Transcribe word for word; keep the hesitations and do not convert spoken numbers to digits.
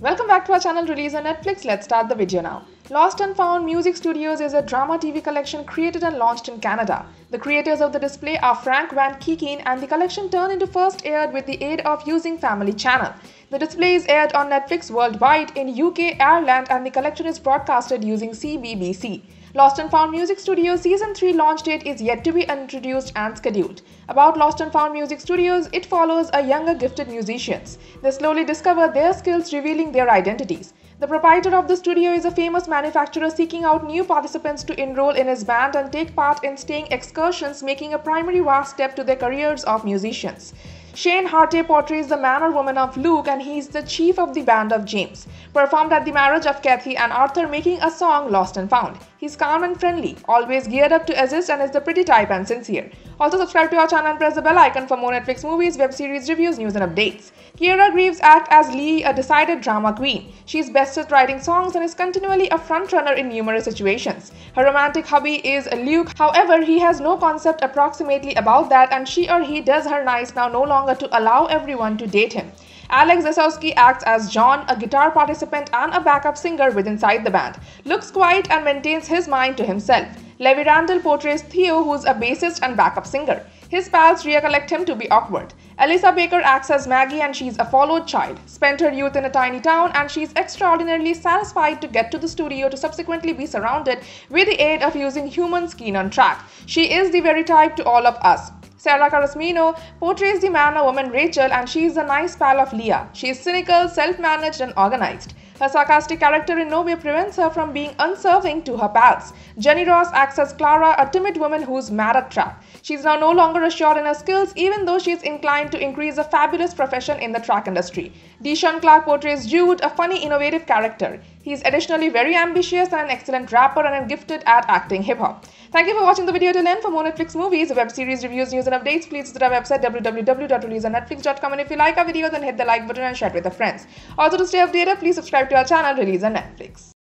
Welcome back to our channel Release on Netflix. Let's start the video now. Lost and Found Music Studios is a drama T V collection created and launched in Canada. The creators of the display are Frank Van Keeken, and the collection turned into first aired with the aid of using Family Channel. The display is aired on Netflix worldwide in U K, Ireland, and the collection is broadcasted using C B B C. Lost and Found Music Studios Season three launch date is yet to be introduced and scheduled. About Lost and Found Music Studios, it follows a younger gifted musicians. They slowly discover their skills, revealing their identities. The proprietor of the studio is a famous manufacturer seeking out new participants to enroll in his band and take part in staying excursions, making a primary vast step to their careers of musicians. Shane Harte portrays the man or woman of Luke, and he is the chief of the band of James, performed at the marriage of Kathy and Arthur, making a song Lost and Found. He's calm and friendly, always geared up to assist, and is the pretty type and sincere. Also subscribe to our channel and press the bell icon for more Netflix movies, web series reviews, news and updates. Kiera Greaves acts as Lee, a decided drama queen. She is best at writing songs and is continually a frontrunner in numerous situations. Her romantic hubby is Luke, however he has no concept approximately about that, and she or he does her nice now no longer to allow everyone to date him. Alex Zasowski acts as John, a guitar participant and a backup singer with inside the band. Looks quiet and maintains his mind to himself. Levi Randall portrays Theo, who's a bassist and backup singer. His pals recollect him to be awkward. Elisa Baker acts as Maggie, and she's a followed child. Spent her youth in a tiny town, and she's extraordinarily satisfied to get to the studio to subsequently be surrounded with the aid of using human skin on track. She is the very type to all of us. Sarah Carasmino portrays the man or woman Rachel, and she is a nice pal of Leah. She is cynical, self-managed and organized. Her sarcastic character in no way prevents her from being unserving to her pals. Jenny Ross acts as Clara, a timid woman who's mad at track. She is now no longer assured in her skills, even though she is inclined to increase a fabulous profession in the track industry. Deshaun Clark portrays Jude, a funny, innovative character. He is additionally very ambitious and an excellent rapper and gifted at acting hip-hop. Thank you for watching the video till end. For more Netflix movies, web series reviews, news and updates, please visit our website w w w dot release on netflix dot com, and if you like our video, then hit the like button and share it with your friends. Also, to stay updated, please subscribe to our channel Release on Netflix.